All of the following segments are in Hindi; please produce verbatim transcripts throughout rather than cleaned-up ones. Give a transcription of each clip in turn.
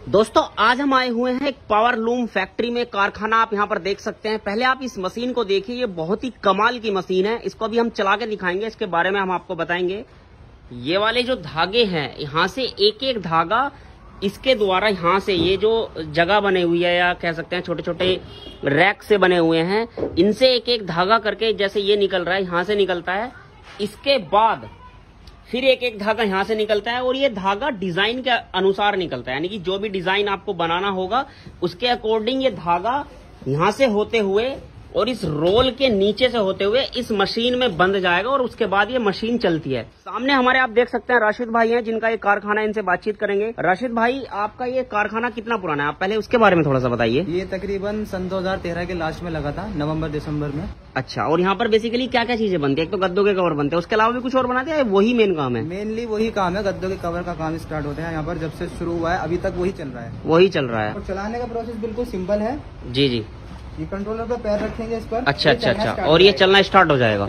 दोस्तों आज हम आए हुए हैं एक पावर लूम फैक्ट्री में, कारखाना आप यहाँ पर देख सकते हैं। पहले आप इस मशीन को देखिए, ये बहुत ही कमाल की मशीन है। इसको अभी हम चला के दिखाएंगे, इसके बारे में हम आपको बताएंगे। ये वाले जो धागे हैं, यहाँ से एक एक धागा इसके द्वारा, यहाँ से ये जो जगह बने हुई है या कह सकते हैं छोटे छोटे रैक से बने हुए हैं, इनसे एक एक धागा करके जैसे ये निकल रहा है, यहाँ से निकलता है। इसके बाद फिर एक एक धागा यहाँ से निकलता है और ये धागा डिजाइन के अनुसार निकलता है, यानी कि जो भी डिजाइन आपको बनाना होगा उसके अकॉर्डिंग ये धागा यहाँ से होते हुए और इस रोल के नीचे से होते हुए इस मशीन में बंध जाएगा और उसके बाद ये मशीन चलती है। सामने हमारे आप देख सकते हैं राशिद भाई हैं, जिनका ये कारखाना है, इनसे बातचीत करेंगे। राशिद भाई, आपका ये कारखाना कितना पुराना है? आप पहले उसके बारे में थोड़ा सा बताइए। ये तकरीबन सन दो हज़ार तेरह के लास्ट में लगा था, नवंबर दिसंबर में। अच्छा, और यहाँ पर बेसिकली क्या क्या चीजें बनती है? एक तो गद्दों के कवर बनते हैं, उसके अलावा भी कुछ और बनाते हैं? वही मेन काम है? मेनली वही काम है, गद्दों के कवर का काम स्टार्ट होता है यहाँ पर, जब से शुरू हुआ है अभी तक वही चल रहा है। वही चल रहा है। और चलाने का प्रोसेस बिल्कुल सिंपल है। जी जी। ये कंट्रोलर पे पैर रखेंगे इस पर। अच्छा अच्छा अच्छा, और ये चलना स्टार्ट हो जाएगा।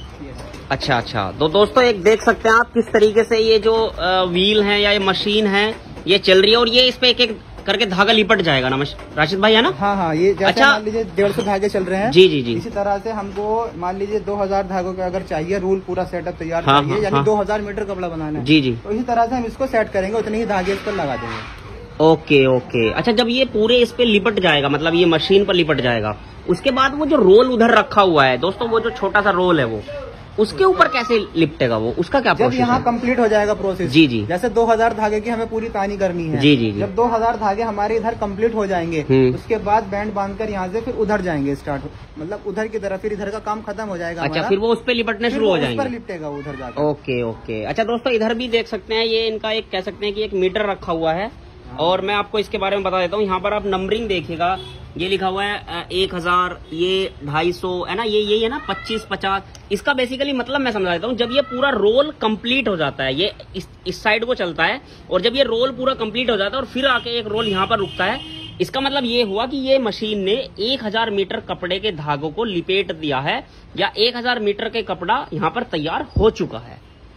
अच्छा अच्छा, तो दोस्तों एक देख सकते हैं आप किस तरीके से ये जो व्हील है या ये मशीन है ये चल रही है, और ये इस पे एक एक करके धागा लिपट जाएगा ना राशिद भाई, है ना? हाँ हाँ, ये जैसे अच्छा, मान लीजिए डेढ़ सौ धागे चल रहे हैं। जी जी जी। इसी तरह से हमको मान लीजिए दो हज़ार धागों का अगर चाहिए, रूल पूरा सेटअप तैयार हाँ, चाहिए, हाँ, यानी हाँ। दो हज़ार मीटर कपड़ा बनाना है। जी जी। तो इसी तरह से हम इसको सेट करेंगे, उतने ही धागे इस पर लगा देंगे। Okay okay. अच्छा, जब ये पूरे इस पे लिपट जाएगा, मतलब ये मशीन पर लिपट जाएगा, उसके बाद वो जो रोल उधर रखा हुआ है दोस्तों, वो जो छोटा सा रोल है वो उसके ऊपर कैसे लिपटेगा? वो उसका क्या प्रोसेस है? जब यहाँ कंप्लीट हो जाएगा प्रोसेस। जी जी। जैसे दो हज़ार धागे की हमें पूरी तानी करनी है। जी जी जी। जब दो हज़ार धागे हमारे इधर कंप्लीट हो जाएंगे, उसके बाद बैंड बांधकर यहाँ से फिर उधर जाएंगे स्टार्ट, मतलब उधर की तरफ, फिर इधर का काम खत्म हो जाएगा। अच्छा, फिर वो उस पे लिपटने शुरू हो जाएंगे। लिपटेगा उधर जाकर। Okay okay. अच्छा दोस्तों, इधर भी देख सकते हैं, ये इनका एक कह सकते हैं कि एक मीटर रखा हुआ है, और मैं आपको इसके बारे में बता देता हूँ। यहाँ पर आप नंबरिंग देखिएगा, ये लिखा हुआ है एक हजार, ये ढाई सौ है ना, ये यही है ना, पच्चीस पचास। इसका बेसिकली मतलब मैं समझा देता हूँ। जब ये पूरा रोल कंप्लीट हो जाता है, ये इस, इस साइड को चलता है, और जब ये रोल पूरा कंप्लीट हो जाता है और फिर आके एक रोल यहाँ पर रुकता है, इसका मतलब ये हुआ कि ये मशीन ने एक हजार मीटर कपड़े के धागों को लिपेट दिया है, या एक हजार मीटर के कपड़ा यहाँ पर तैयार हो चुका है।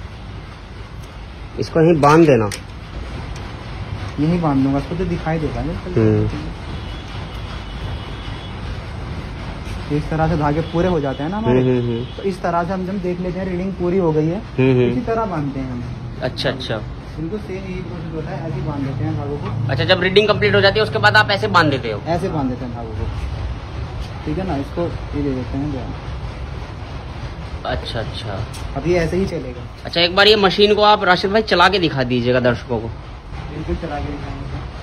इसको यहीं बांध देना, यही बांध दूंगा, इसको तो दिखाई देगा ना। इस तरह से धागे पूरे हो जाते हैं ना हमारे, तो इस तरह से हम जब देख लेते हैं रीडिंग पूरी हो गई है, इसी तरह बांधते हैं हम। अच्छा अच्छा, इनको सेम यही प्रोसेस होता है, ऐसे बांध देते हैं धागों को। अच्छा, जब रीडिंग कंप्लीट हो जाती है उसके बाद आप ऐसे बांध देते हो? ऐसे बांध देते हैं धागों को, ठीक है ना। इसको ये दे देते हैं। अच्छा अच्छा, अब ये ऐसे ही चलेगा। अच्छा, एक बार ये मशीन को आप राशिद भाई चला के दिखा दीजिएगा दर्शकों को। बिल्कुल चला के दिखाएंगे।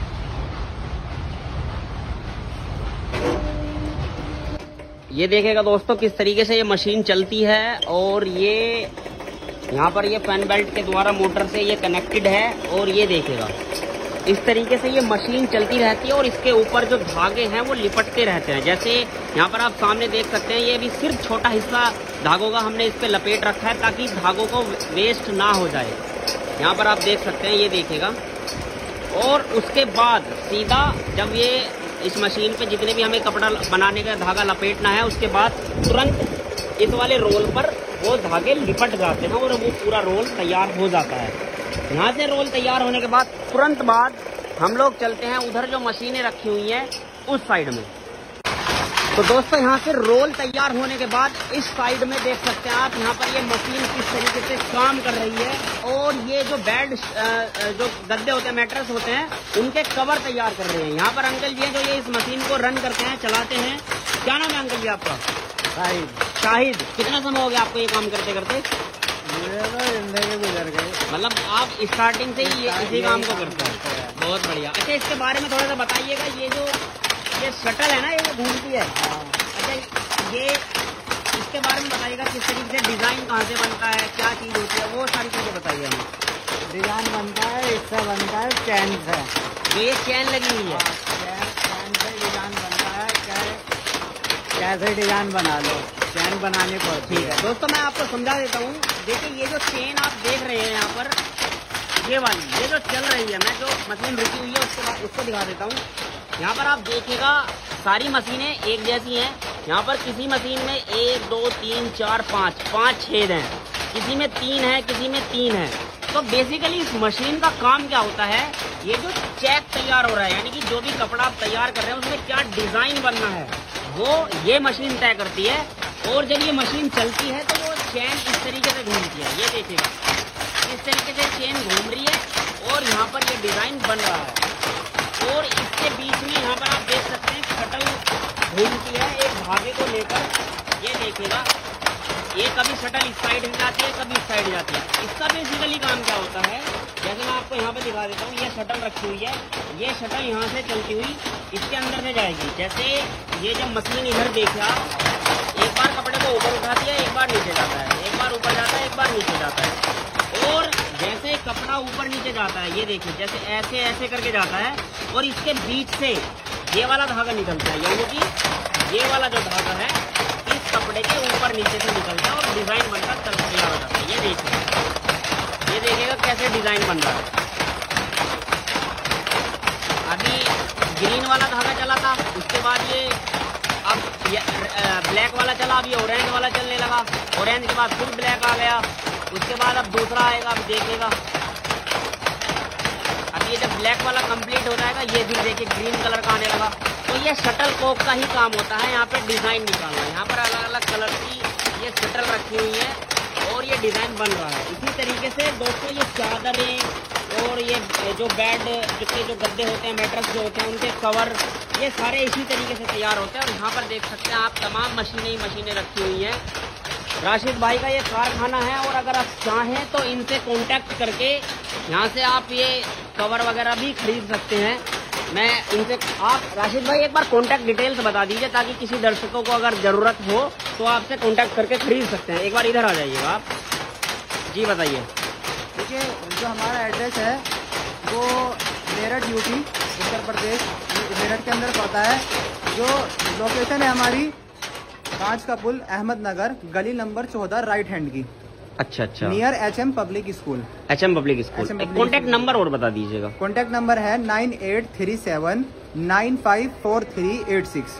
ये देखेगा दोस्तों किस तरीके से ये मशीन चलती है, और ये यहाँ पर ये फैन बेल्ट के द्वारा मोटर से ये कनेक्टेड है, और ये देखेगा इस तरीके से ये मशीन चलती रहती है, और इसके ऊपर जो धागे हैं वो लिपटते रहते हैं। जैसे यहाँ पर आप सामने देख सकते हैं, ये भी सिर्फ छोटा हिस्सा धागों का हमने इस पे लपेट रखा है ताकि धागों को वेस्ट ना हो जाए। यहाँ पर आप देख सकते हैं, ये देखेगा। और उसके बाद सीधा जब ये इस मशीन पे जितने भी हमें कपड़ा बनाने का धागा लपेटना है, उसके बाद तुरंत इस वाले रोल पर वो धागे लिपट जाते हैं और वो पूरा रोल तैयार हो जाता है। यहाँ से रोल तैयार होने के बाद तुरंत बाद हम लोग चलते हैं उधर जो मशीनें रखी हुई हैं उस साइड में। तो दोस्तों, यहाँ से रोल तैयार होने के बाद इस साइड में देख सकते हैं आप, यहाँ पर ये मशीन किस तरीके से काम कर रही है, और ये जो बेड जो गद्दे होते हैं, मैट्रेस होते हैं, उनके कवर तैयार कर रहे हैं। यहाँ पर अंकल जी हैं जो ये इस मशीन को रन करते हैं, चलाते हैं। क्या नाम है अंकल जी आपका? शाहिद। शाहिद, कितना समय हो गया आपको ये काम करते करते? जिंदगी गुजर गई, मतलब आप स्टार्टिंग से ही इसी काम को करते हैं? बहुत बढ़िया। अच्छा, इसके बारे में थोड़ा सा बताइएगा। ये जो ये शटल है ना, ये घूमती है। अच्छा, ये इसके बारे में बताइएगा, किस तरीके से डिजाइन कहाँ से बनता है, क्या चीज होती है, वो सारी चीजें बताइए हमें। डिजाइन बनता है, इससे बनता है चैन से। तो ये चैन लगी हुई है, चैन से डिजाइन बनता है। कैसे डिजाइन बना लो, चैन बनाने पर। ठीक है दोस्तों, मैं आपको समझा देता हूँ। देखिए, ये जो चेन आप देख रहे हैं यहाँ पर, ये वाली, ये जो चल रही है, मैं जो मशीन रुकी हुई है उसके बाद उसको दिखा देता हूँ। यहाँ पर आप देखिएगा, सारी मशीनें एक जैसी हैं। यहाँ पर किसी मशीन में एक दो तीन चार पाँच पाँच छेद हैं, किसी में तीन है, किसी में तीन है। तो बेसिकली इस मशीन का काम क्या होता है, ये जो चेक तैयार हो रहा है, यानी कि जो भी कपड़ा आप तैयार कर रहे हैं उसमें क्या डिजाइन बनना है वो ये मशीन तय करती है। और जब ये मशीन चलती है तो वो चेन इस तरीके से घूमती है, ये देखिएगा इस तरीके से चेन घूम रही है और यहाँ पर ये डिजाइन बन रहा है। और इसके बीच में यहाँ पर आप देख सकते हैं शटल घूमती है एक धागे को लेकर, ये देखिएगा ये कभी शटल इस साइड में जाती है कभी इस साइड जाती है। इसका बेसिकली काम क्या होता है, जैसे मैं आपको यहाँ पे दिखा देता हूँ, ये शटल रखी हुई है, ये शटल यहाँ से चलती हुई इसके अंदर से जाएगी। जैसे ये जब मशीन इधर देखा, एक बार कपड़े को ऊपर उठाती है, एक बार नीचे जाता है, एक बार ऊपर जाता है, एक बार नीचे जाता है। और जैसे कपड़ा ऊपर नीचे जाता है, ये देखिए जैसे ऐसे ऐसे करके जाता है और इसके बीच से ये वाला धागा निकलता है, यानी कि ये वाला जो धागा है इस कपड़े के ऊपर नीचे से निकलता है और डिजाइन बनकर चल तैयार हो जाता है। ये देखिए, ये देखिएगा कैसे डिजाइन बन रहा है। अभी ग्रीन वाला धागा चला था, उसके बाद ये अब ये ब्लैक वाला चला, अब ये ऑरेंज वाला चलने लगा, ऑरेंज के बाद फिर ब्लैक आ गया, उसके बाद अब दूसरा आएगा। अब देखिएगा अब ये जब ब्लैक वाला कंप्लीट हो जाएगा ये भी देखिए ग्रीन कलर का आने लगा। तो ये शटल कॉक का ही काम होता है, यहाँ पे डिजाइन निकालना। यहाँ पर अलग अलग कलर की ये शटल रखी हुई है और ये डिजाइन बन रहा है। इसी तरीके से दोस्तों ये चादरें और ये जो बेड जितने जो गद्दे होते हैं, मैट्रेस जो होते हैं, उनके कवर, ये सारे इसी तरीके से तैयार होते हैं। और यहाँ पर देख सकते हैं आप तमाम मशीनें ही मशीनें रखी हुई हैं। राशिद भाई का ये कारखाना है और अगर आप चाहें तो इनसे कांटेक्ट करके यहाँ से आप ये कवर वगैरह भी खरीद सकते हैं। मैं इनसे आप राशिद भाई एक बार कांटेक्ट डिटेल्स बता दीजिए ताकि किसी दर्शकों को अगर जरूरत हो तो आपसे कांटेक्ट करके खरीद सकते हैं। एक बार इधर आ जाइएगा आप जी, बताइए। देखिए जो हमारा एड्रेस है वो मेरठ यूपी उत्तर प्रदेश, मेरठ के अंदर पड़ता है। जो लोकेशन है हमारी कांच का पुल, अहमदनगर, गली नंबर चौदह, राइट हैंड की। अच्छा अच्छा, near H M public school. H M public school. Contact number और बता दीजिएगा। कॉन्टेक्ट नंबर है nine eight three seven nine five four three eight six.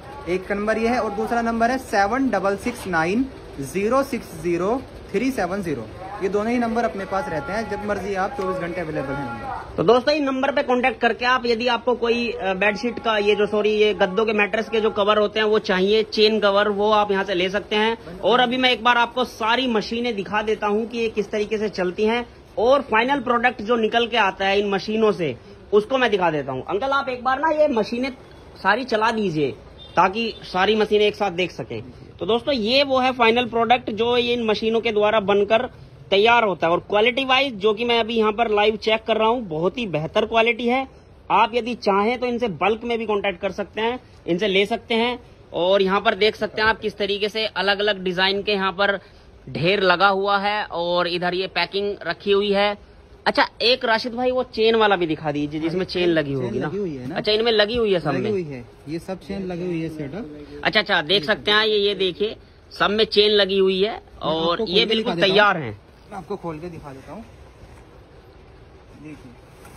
एक नंबर ये है और दूसरा नंबर है seven double six nine zero six zero three seven zero. ये दोनों ही नंबर अपने पास रहते हैं, जब मर्जी आप चौबीस घंटे अवेलेबल हैं। तो दोस्तों इन नंबर पे कांटेक्ट करके आप यदि आपको कोई बेडशीट का ये जो सॉरी ये गद्दों के मैट्रेस के जो कवर होते हैं वो चाहिए, चेन कवर, वो आप यहाँ से ले सकते हैं। और अभी मैं एक बार आपको सारी मशीनें दिखा देता हूँ कि ये किस तरीके से चलती हैं और फाइनल प्रोडक्ट जो निकल के आता है इन मशीनों से उसको मैं दिखा देता हूँ। अंकल आप एक बार ना ये मशीनें सारी चला दीजिए ताकि सारी मशीनें एक साथ देख सकें। तो दोस्तों ये वो है फाइनल प्रोडक्ट जो इन मशीनों के द्वारा बनकर तैयार होता है। और क्वालिटी वाइज जो कि मैं अभी यहाँ पर लाइव चेक कर रहा हूँ, बहुत ही बेहतर क्वालिटी है। आप यदि चाहें तो इनसे बल्क में भी कांटेक्ट कर सकते हैं, इनसे ले सकते हैं। और यहाँ पर देख सकते हैं आप किस तरीके से अलग अलग डिजाइन के यहाँ पर ढेर लगा हुआ है और इधर ये पैकिंग रखी हुई है। अच्छा एक राशिद भाई वो चेन वाला भी दिखा दीजिए जिसमें चेन लगी होगी ना? ना। अच्छा इनमें लगी हुई है, सब में हुई है, ये सब चेन लगी हुई है सेटअप। अच्छा अच्छा देख सकते हैं ये ये देखिए सब में चेन लगी हुई है और ये बिल्कुल तैयार है। मैं आपको खोल के दिखा देता हूँ, देखिए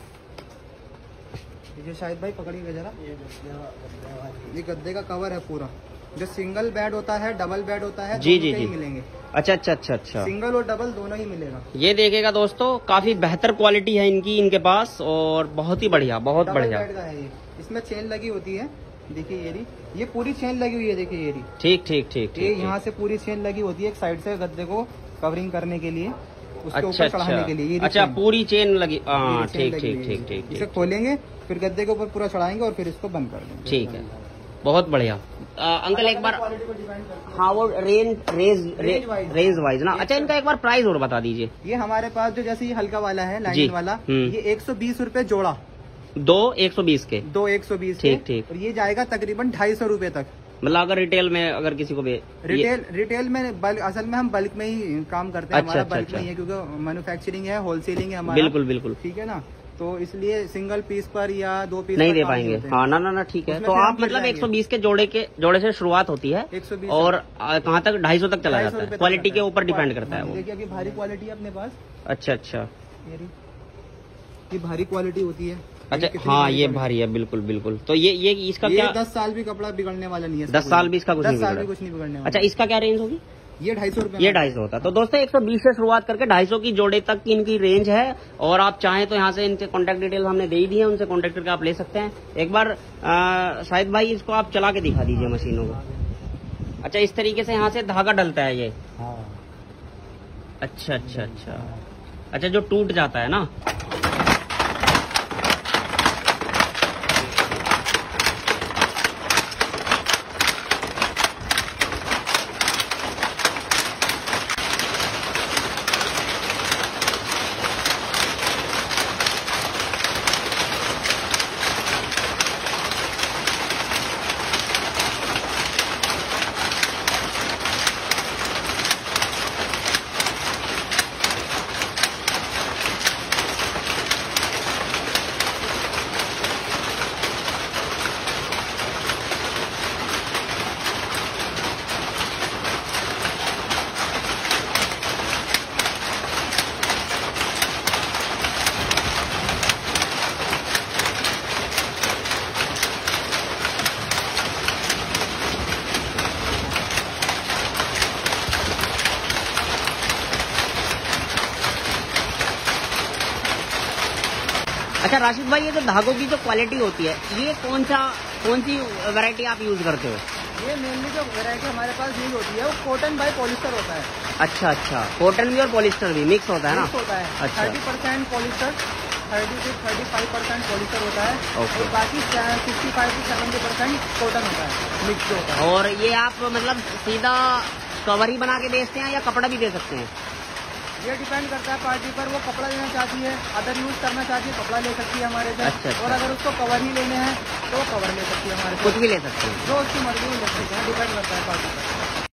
ये शाहिद भाई पकड़िएगा जरा, ये गद्दे का कवर है पूरा। जो सिंगल बेड होता है, डबल बेड होता है, जी जी जी मिलेंगे। अच्छा अच्छा अच्छा अच्छा, सिंगल और डबल दोनों ही मिलेगा। ये देखिएगा दोस्तों काफी बेहतर क्वालिटी है इनकी इनके पास और बहुत ही बढ़िया, बहुत बढ़िया। बेड का है ये, इसमें चेन लगी होती है, देखिए ये रही, ये पूरी चेन लगी हुई है, देखिए ये रही। ठीक ठीक ठीक ये यहाँ से पूरी चेन लगी होती है एक साइड से गद्दे को कवरिंग करने के लिए, उसके अच्छा ऊपर चढ़ाने के लिए। अच्छा पूरी चेन लगी, हाँ ठीक ठीक ठीक ठीक। इसे खोलेंगे फिर गद्दे के ऊपर पूरा चढ़ाएंगे और फिर इसको बंद कर देंगे। ठीक है, बहुत बढ़िया। अंकल एक बार हाँ वो रेंज रेंज रेंज वाइज ना। अच्छा इनका एक बार प्राइस और बता दीजिए। ये हमारे पास जो जैसे ये हल्का वाला है लाइन वाला, ये एक सौ बीस रूपये जोड़ा, दो एक सौ बीस के, दो एक सौ बीस। ठीक ठीक। और ये जाएगा तकरीबन ढाई सौ रूपये तक। मतलब अगर रिटेल में अगर किसी को भी रिटेल रिटेल में बल्क, असल में हम बल्क में ही काम करते हैं। अच्छा, हमारा बल्क अच्छा, में ही है क्योंकि मैन्युफैक्चरिंग है, होलसेलिंग है हमारा। बिल्कुल बिल्कुल ठीक है ना, तो इसलिए सिंगल पीस पर या दो पीस नहीं दे पाएंगे। हाँ ना ना ना ठीक है। तो आप मतलब एक सौ बीस के जोड़े के जोड़े से शुरुआत होती है एक सौ बीस और कहाँ तक ढाई सौ तक चला जाता है। क्वालिटी के ऊपर डिपेंड करता है वो। देखिए अभी भारी क्वालिटी है अपने पास। अच्छा अच्छा, ये भारी क्वालिटी होती है। अच्छा हाँ ये भारी है, बिल्कुल बिल्कुल। तो ये ये इसका क्या, दस साल भी कपड़ा बिगड़ने वाला नहीं है। दस साल भी इसका कुछ नहीं कुछ नहीं बिगड़ने वाला। अच्छा इसका क्या रेंज होगी? ये ढाई सौ रुपए ये ढाई सौ होता है। तो दोस्तों एक सौ बीस से शुरुआत करके ढाई सौ की जोड़े तक की इनकी रेंज है। और आप चाहें तो यहाँ से इनके कॉन्टैक्ट डिटेल हमने दे ही दी है, उनसे कॉन्टैक्ट करके आप ले सकते हैं। एक बार शाहिद भाई इसको आप चला के दिखा दीजिए मशीनों को। अच्छा, इस तरीके से यहाँ से धागा डलता है ये। हाँ। अच्छा अच्छा अच्छा अच्छा, जो टूट जाता है ना। अच्छा राशिद भाई, ये जो धागों की जो क्वालिटी होती है, ये कौन सा कौन सी वैरायटी आप यूज करते हो? ये मेनली जो वैरायटी हमारे पास यूज होती है वो कॉटन बाय पॉलिस्टर होता है। अच्छा अच्छा, कॉटन भी और पॉलिस्टर भी मिक्स होता है ना? होता है। अच्छा, थर्टी परसेंट पॉलिस्टर, थर्टी से थर्टी फाइव परसेंट पॉलिस्टर होता है। ओके। और बाकी सिक्सटी फाइव से सेवेंटी परसेंट कॉटन होता है, मिक्स होता है। और ये आप मतलब सीधा कवर ही बना के बेचते हैं या कपड़ा भी दे सकते हैं? ये डिपेंड करता है पार्टी पर, वो कपड़ा लेना चाहती है, अदर यूज करना चाहती है, कपड़ा ले सकती है हमारे से। अच्छा, अच्छा। और अगर उसको कवर ही लेने हैं तो कवर ले सकती है हमारे से। कुछ भी ले सकते हैं, जो उसकी मर्जी में ले सकते हैं, डिपेंड करता है पार्टी पर।